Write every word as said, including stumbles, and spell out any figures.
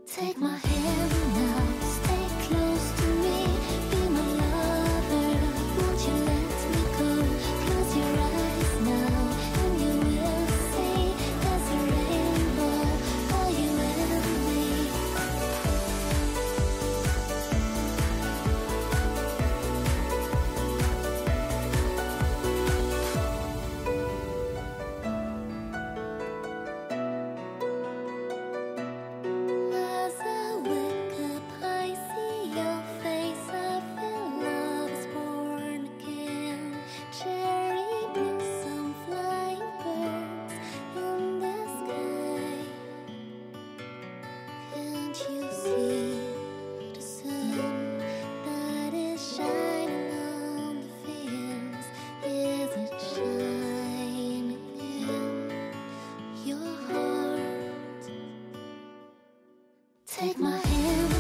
Take my hand now, stay close to me, be my lover, won't you let me go? Close your eyes now, and you will see there's a rainbow for you and me. As I wake up, I see your face, I feel love is born again. Cherry blossom, flying birds in the sky. Can't you see the sun that is shining on the fields? Is it shining in your heart? Take my hand